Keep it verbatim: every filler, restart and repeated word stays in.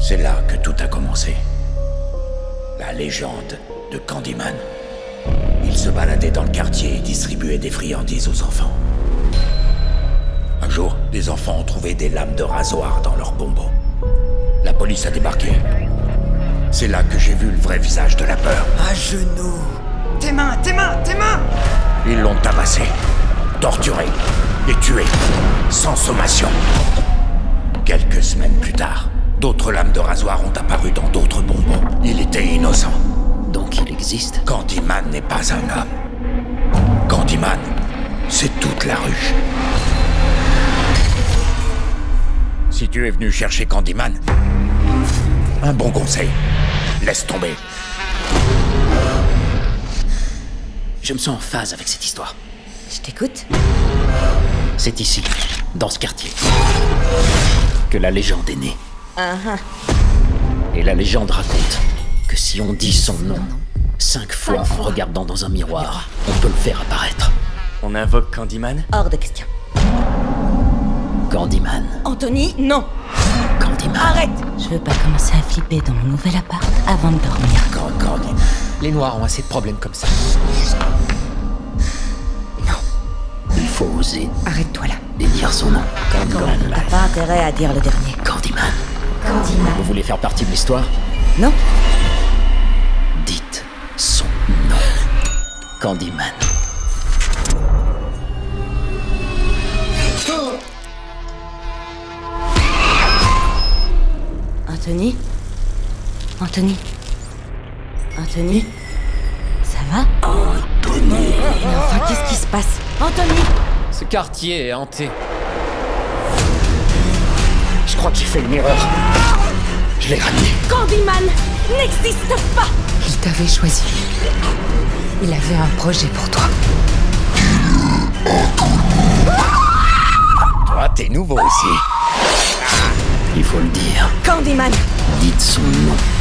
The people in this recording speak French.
C'est là que tout a commencé. La légende de Candyman. Il se baladait dans le quartier et distribuait des friandises aux enfants. Un jour, des enfants ont trouvé des lames de rasoir dans leurs bonbons. La police a débarqué. C'est là que j'ai vu le vrai visage de la peur. À genoux. Tes mains, tes mains, tes mains! Ils l'ont tabassé, torturé et tué, sans sommation. Quelques semaines plus tard, d'autres lames de rasoir ont apparu dans d'autres bonbons. Il était innocent. Donc il existe? Candyman n'est pas un homme. Candyman, c'est toute la ruche. Si tu es venu chercher Candyman, un bon conseil, laisse tomber. Je me sens en phase avec cette histoire. Je t'écoute. C'est ici, dans ce quartier, que la légende est née. Uh-huh. Et la légende raconte que si on dit son nom cinq fois en regardant dans un miroir, on peut le faire apparaître. On invoque Candyman? Hors de question. Candyman. Anthony, non. Candyman. Arrête. Je veux pas commencer à flipper dans mon nouvel appart avant de dormir. Quand Candyman... Les Noirs ont assez de problèmes comme ça. Il faut oser Arrête-toi là. et dire son nom. Candyman. T'as pas intérêt à dire le dernier. Candyman. Candyman. Vous voulez faire partie de l'histoire? Non. Dites son nom. Candyman. Anthony? Anthony? Anthony? Ça va? Mais enfin, qu'est-ce qui se passe? Anthony! Ce quartier est hanté. Je crois que j'ai fait une erreur. Je l'ai ramené. Candyman n'existe pas. Il t'avait choisi. Il avait un projet pour toi. Toi, t'es nouveau ici. Il faut le dire. Candyman. Dites son nom.